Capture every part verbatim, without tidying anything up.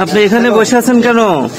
আপনি এখানে বসে আছেন কেন?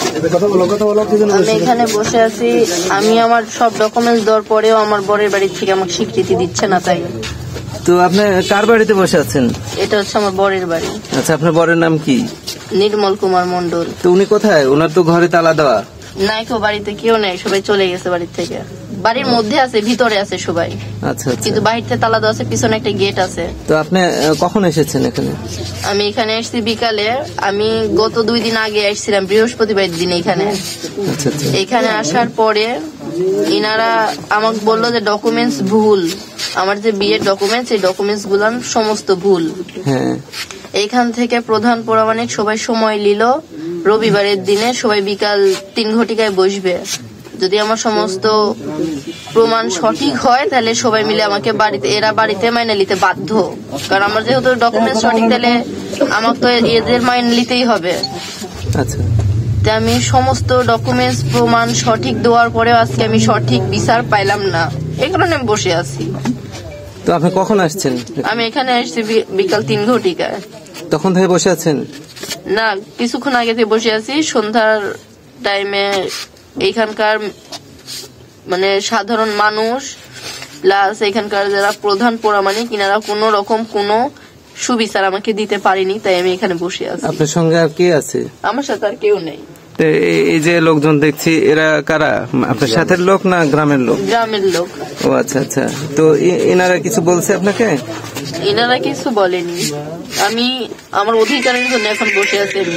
আমি এখানে বসে আছি, আমি আমার সব ডকুমেন্টস দেওয়ার পরেও আমার বরের বাড়ি থেকে আমাকে স্বীকৃতি দিচ্ছে না। তাই তো আপনি কার বাড়িতে বসে আছেন? এটা হচ্ছে আমার বরের বাড়ি। আচ্ছা, আপনার বরের নাম কি? নির্মল কুমার মন্ডল। তো উনি কোথায়? ওনার তো ঘরে তালা দেওয়া। নাই, কেউ বাড়িতে কেউ নেই, সবাই চলে গেছে বাড়ির থেকে। বাড়ির মধ্যে আছে, ভিতরে আছে সবাই। আচ্ছা, কিন্তু বাহির থেকে তালা দেওয়া আছে, পিছনে একটা গেট আছে। তো আপনি কখন এসেছেন এখানে? আমি এখানে এসেছি বিকালে। আমি গত দুই দিন আগে এসেছিলাম, বৃহস্পতিবার দিন এখানে। আচ্ছা, এখানে আসার পরে ইনারা আমাকে বললো যে ডকুমেন্টস ভুল, আমার যে বিয়ের ডকুমেন্টস এই ডকুমেন্টস গুলান সমস্ত ভুল। হ্যাঁ, এইখান থেকে প্রধান প্রমাণিক সবাই সময় নিল, রবিবারের দিনে সবাই বিকাল তিন ঘটিকায় বসবে। যদি আমার সমস্ত প্রমাণ সঠিক হয় তাহলে সবাই মিলে আমাকে বাড়িতে এরা বাড়িতে মাইনে নিতে বাধ্য, কারণ আমার যেহেতু ডকুমেন্ট সঠিক, তাহলে আমাকে তো এদের মাইনে নিতেই হবে। আচ্ছা, আমি সমস্ত ডকুমেন্টস প্রমাণ সঠিক দেওয়ার পরেও আজকে আমি সঠিক বিচার পাইলাম না, এই কারণে আমি বসে আছি। তো আপনি কখন আসছেন? আমি এখানে আসছি বিকাল তিন ঘটিকায়। তখন থেকে বসে আছেন? না, কিছুক্ষণ আগে থেকে বসে আছি। সন্ধ্যার টাইমে এইখানকার মানে সাধারণ মানুষ প্লাস এখানকার যারা প্রধান প্রমাণিক ইনারা কোন রকম কোন সুবিচার আমাকে দিতে পারেনি, তাই আমি এখানে বসে আছি। আপনার সঙ্গে আর কে আছে? আমার সাথে আর কেউ নেই। এই যে লোকজন দেখছি, এরা কারা? আপনার সাথের লোক না গ্রামের লোক? গ্রামের লোক। ও আচ্ছা আচ্ছা। তো এনারা কিছু বলছে আপনাকে? এনারা কিছু বলেনি, আমি আমার অধিকারের জন্য এখন বসে আছি। আমি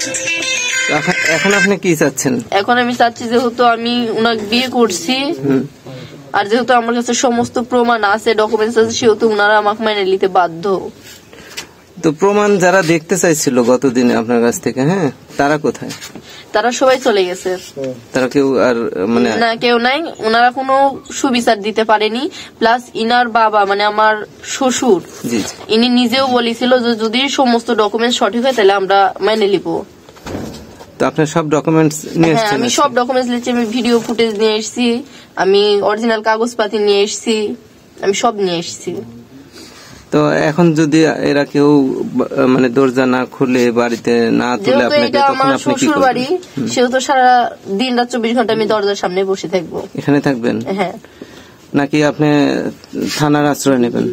এখন আপনি কি চাচ্ছেন? এখন আমি চাচ্ছি যেহেতু আমি উনাকে বিয়ে করছি আর যেহেতু আমার কাছে সমস্ত প্রমাণ আছে, ডকুমেন্টস আছে, সেহেতু উনারা আমাকে মেনে নিতে বাধ্য। তো প্রমাণ যারা দেখতে চাইছিল গতদিনে আপনার কাছ থেকে, হ্যাঁ, তারা কোথায়? তারা সবাই চলে গেছে। তারা কেউ আর মানে না, কেউ নাই। ওনারা কোনো সুবিচার দিতে পারেনি। প্লাস ইনার বাবা মানে আমার শ্বশুর, ইনি নিজেও বলেছিল যে যদি সমস্ত ডকুমেন্টস সঠিক হয় তাহলে আমরা মেনে নিব। তো আপনার সব ডকুমেন্টস নিয়ে এসেছেন? আমি সব ডকুমেন্টস নিয়েছি, আমি ভিডিও ফুটেজ নিয়ে এসেছি, আমি অরিজিনাল কাগজপাতি নিয়ে এসেছি, আমি সব নিয়ে এসেছি। তো এখন যদি এরা কেউ মানে দরজা না খুলে বাড়িতে না তুলে আপনাকে, তখন আপনি কি করবেন? বাড়ি সেহেতু সারা দিন রাত চব্বিশ ঘন্টা আমি দরজার সামনে বসে থাকবো। এখানে থাকবেন? হ্যাঁ। নাকি আপনি থানার আশ্রয় নেবেন?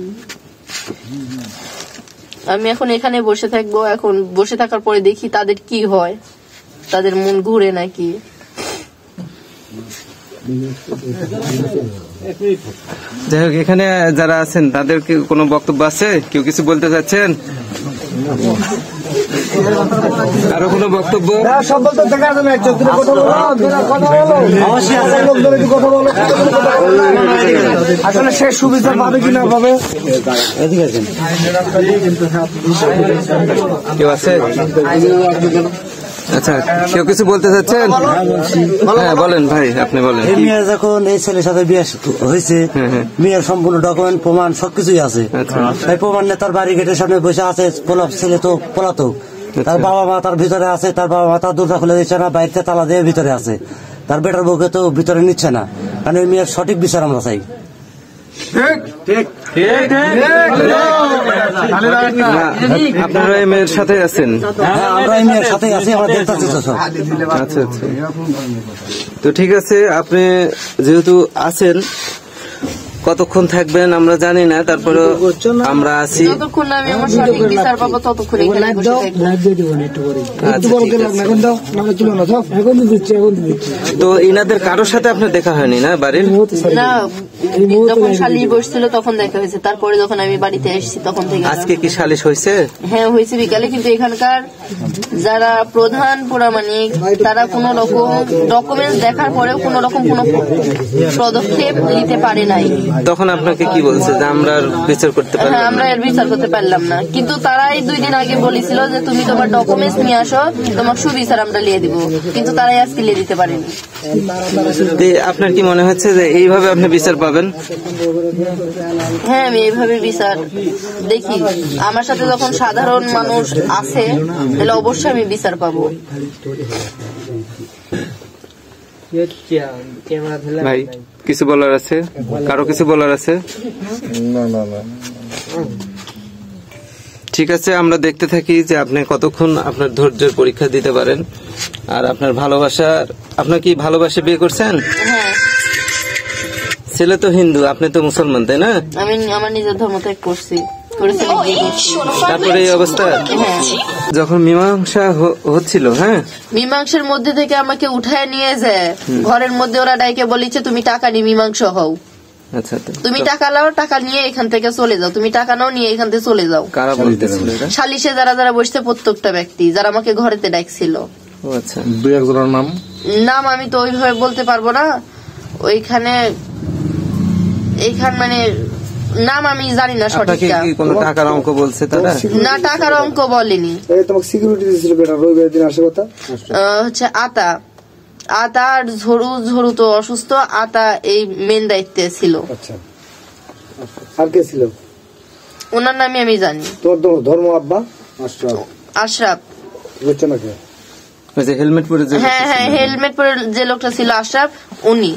আমি এখন এখানে বসে থাকবো। এখন বসে থাকার পরে দেখি তাদের কি হয়, তাদের মন ঘুরে নাকি। যাই হোক, এখানে যারা আছেন তাদের কি কোনো বক্তব্য আছে? কেউ কিছু বলতে চাচ্ছেন? আরো কোনো বক্তব্য? আসলে সে সুবিধা পাবে কিনা পাবে? কেউ আছে? আচ্ছা, কেউ কিছু বলতে চাচ্ছেন? হ্যাঁ বলেন ভাই, আপনি বলেন। মেয়ের যখন এই ছেলের সাথে বিয়ে হয়েছে, মেয়ের সম্পূর্ণ ডকুমেন্ট প্রমাণ সবকিছুই আছে। তাই প্রমাণ নিয়ে তার বাড়ি গেটের সামনে বসে আছে। ছেলে তো পলাতক, তার বাবা মা তার ভিতরে আছে, তার বাবা মা তার দরজা খুলে দিচ্ছে না, বাইরে তালা দিয়ে ভিতরে আছে। তার বেটার বউকে তো ভিতরে নিচ্ছে না, কারণ এই মেয়ের সঠিক বিচার আমরা চাই। আপনারা এই মেয়ের সাথে আছেন? আমরা এই মেয়ের সাথে আছি, আমরা দেখতেছি তো সব। আচ্ছা আচ্ছা, তো ঠিক আছে। আপনি যেহেতু আছেন, কতক্ষণ থাকবেন আমরা জানি না, তারপরে আমরা আছি। যতক্ষণ আমি আমার সঠিক বিচার পাবো ততক্ষণ এখানে বসে থাকবো। তো ইনাদের কারোর সাথে আপনার দেখা হয়নি না বাড়ির? না, যখন সালিশ বসছিল তখন দেখা হয়েছে, তারপরে যখন আমি বাড়িতে এসেছি তখন থেকে। আজকে কি সালিশ হয়েছে? হ্যাঁ হয়েছে বিকালে, কিন্তু এখানকার যারা প্রধান প্রমাণিক তারা কোন রকম ডকুমেন্টস দেখার পরেও কোন রকম কোন পদক্ষেপ নিতে পারে নাই। তখন আপনাকে কি বলছে যে আমরা বিচার করতে পারলাম? হ্যাঁ, আমরা এর বিচার করতে পারলাম না, কিন্তু তারাই দুই দিন আগে বলেছিল যে তুমি তোমার ডকুমেন্টস নিয়ে আসো, তোমার সুবিচার আমরা লিয়ে দিব, কিন্তু তারাই আজকে লিয়ে দিতে পারেনি। আপনার কি মনে হচ্ছে যে এইভাবে আপনি বিচার পাবেন? হ্যাঁ, আমি এইভাবে বিচার দেখি। আমার সাথে যখন সাধারণ মানুষ আছে তাহলে অবশ্যই আমি বিচার পাবো। ভাই কিছু বলার আছে? কারো কিছু বলার আছে? না না না, ঠিক আছে, আমরা দেখতে থাকি যে আপনি কতক্ষণ আপনার ধৈর্যের পরীক্ষা দিতে পারেন। আর আপনার ভালোবাসার, আপনার কি ভালোবাসে বিয়ে করছেন? হ্যাঁ। ছেলে তো হিন্দু, আপনি তো মুসলমান, তাই না? আমি আমার নিজের ধর্ম ত্যাগ করছি। তারপরে এই অবস্থা যখন মীমাংসা হচ্ছিল, হ্যাঁ, মীমাংসার মধ্যে থেকে আমাকে উঠায় নিয়ে যায় ঘরের মধ্যে, ওরা ডাইকে বলেছে তুমি টাকা নিয়ে মীমাংসা হও। আচ্ছা, তুমি টাকা নাও, টাকা নিয়ে এখান থেকে চলে যাও, তুমি টাকা নাও, নিয়ে এখান থেকে চলে যাও। কারা বলতেছিল? সালিশে যারা যারা বসছে প্রত্যেকটা ব্যক্তি যারা আমাকে ঘরেতে ডাকছিল। আচ্ছা, দুই একজনের নাম নাম আমি তো ওইভাবে বলতে পারবো না। ওইখানে এইখান মানে নাম আমি জানি না সঠিক। কোনো টাকার অঙ্ক বলছে তারা? না, টাকার অঙ্ক বলেনি। তোমাকে সিকিউরিটি দিয়েছিল বেটা, রবিবার দিন আসে কথা হচ্ছে আতা আতা আর ঝরু ঝরু তো অসুস্থ, আতা এই মেন দায়িত্বে ছিল। আচ্ছা, আর কে ছিল? ওনার নামই আমি জানি। তোর ধর্ম আব্বা আশরাফ। বুঝছো না কে? হেলমেট পরে? হ্যাঁ হ্যাঁ, হেলমেট পরে যে লোকটা ছিল আশরাফ, উনি।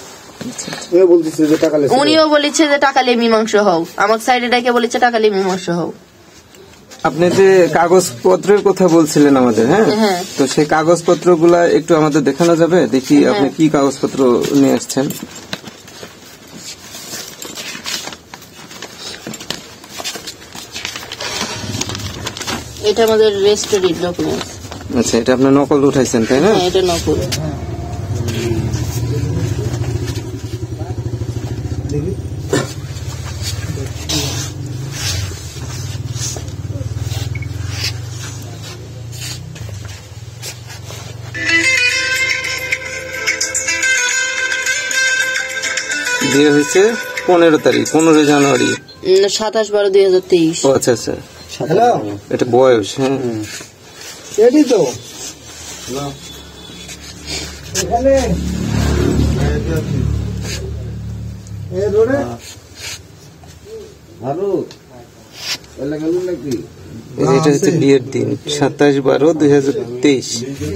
উনিও বলেছে যে টাকা নিয়ে মীমাংসা হও, আমার সাইডে ডাকে বলেছে টাকা নিয়ে মীমাংসা হও। আপনি যে কাগজপত্রের কথা বলছিলেন আমাদের, হ্যাঁ, তো সেই কাগজপত্র গুলা একটু আমাদের দেখানো যাবে? দেখি আপনি কি কাগজপত্র নিয়ে আসছেন। এটা আমাদের রেজিস্ট্রি ডকুমেন্টস। আচ্ছা, এটা আপনি নকল উঠাইছেন, তাই না? এটা নকল। বিয়ে হয়েছে পনেরো তারিখ পনেরো জানুয়ারি সাতাশ বারো দুই হাজার তেইশ। ও আচ্ছা আচ্ছা, এটা বয়স। হ্যাঁ, এটাই তো এখানে এটা হচ্ছে বিয়ের দিন সাতাশ বারো দুই হাজার তেইশ।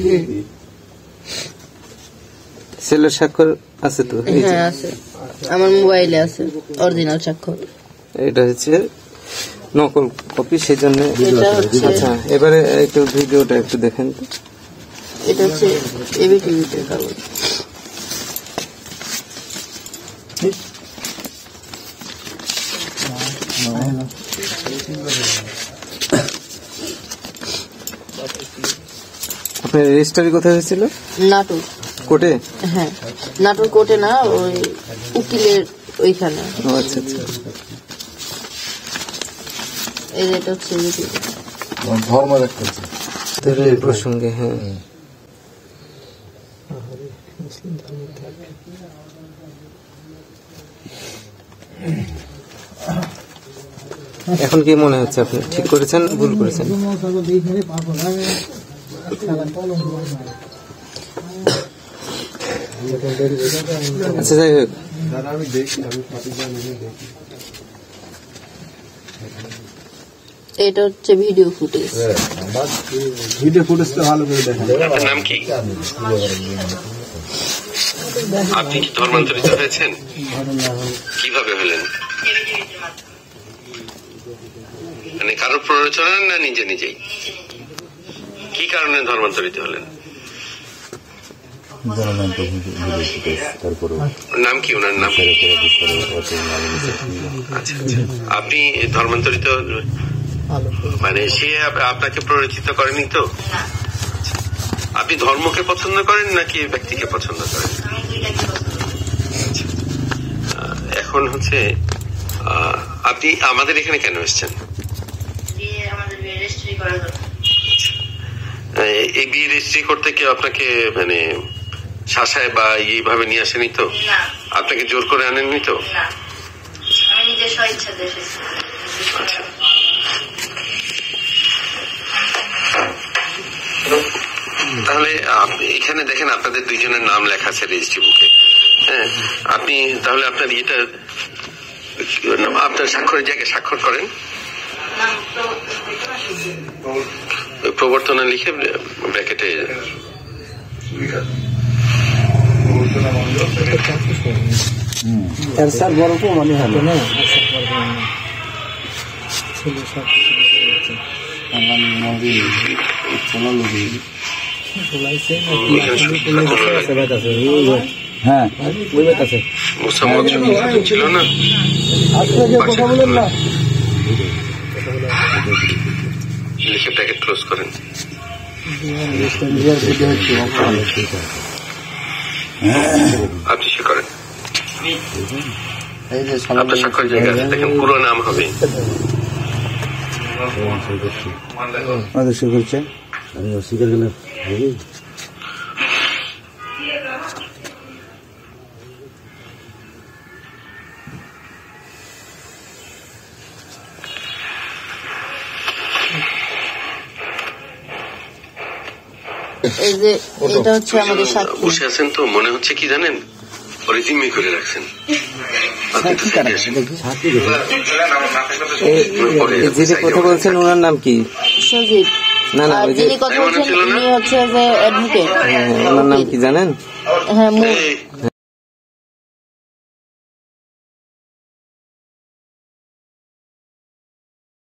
ছেলের স্বাক্ষর আছে তো? হ্যাঁ আছে, আমার মোবাইলে আছে অরিজিনাল স্বাক্ষর। এটা হচ্ছে নকল কপি, সেই জন্য। আচ্ছা, এবারে একটু ভিডিওটা একটু দেখেন তো। এটা হচ্ছে এবিটিভিতে কাগজ। আপনার রেজিস্ট্রি কোথায় হয়েছিল? নাটক কোর্টে? হ্যাঁ, নাটক কোর্টে না, ওই উকিলের ওইখানে। আচ্ছা আচ্ছা, এই যে এটা হচ্ছে ধর্ম দেখতে প্রসঙ্গে। হ্যাঁ, এখন কি মনে হচ্ছে আপনি ঠিক করেছেন ভুল করেছেন? আচ্ছা, যাই হোক, এটা হচ্ছে ভিডিও ফুটেজ। ভিডিও ফুটেজটা ভালো করে দেখেন। আপনার নাম কি? আপনি কি ধর্মান্তরিত হয়েছেন? কিভাবে হলেন? মানে কারোর প্ররোচনা না নিজে নিজেই? কি কারণে ধর্মান্তরিত হলেন? নাম কি ওনার নাম? আচ্ছা আচ্ছা, আপনি ধর্মান্তরিত মানে সে আপনাকে প্ররোচিত করেনি তো? আপনি ধর্মকে পছন্দ করেন নাকি ব্যক্তিকে পছন্দ করেন? এখন হচ্ছে আপনি আমাদের এখানে কেন এসেছেন? এই বিয়ে রেজিস্ট্রি করতে কেউ আপনাকে মানে শাসায় বা এইভাবে নিয়ে আসেনি তো? আপনাকে জোর করে আনেননি তো? আচ্ছা, তাহলে এখানে দেখেন আপনাদের দুইজনের নাম লেখা আছে রেজিস্ট্রি বুকে। হ্যাঁ, আপনি তাহলে আপনার ইয়েটা আপনার স্বাক্ষরের জায়গায় স্বাক্ষর করেন, প্রবর্তনা লিখে ব্র্যাকেটে। বড় মানে হ্যাঁ মোসাম্মদ ছিল না? লিখে প্যাকেট ক্লোজ করেন। আপনি সে করেন। আপনার স্বাক্ষর জায়গা আছে, দেখেন পুরো নাম হবে। অস্বীকার গেলে এই যে এটা হচ্ছে আমাদের সাক্ষী। বসে আছেন তো, মনে হচ্ছে কি জানেন, রিজিমি করে রাখছেন। যিনি কথা বলছেন ওনার নাম কি? সজীব। না না, আর যিনি কথা বলছেন উনি হচ্ছে যে অ্যাডভোকেট। ওনার নাম কি জানেন? হ্যাঁ।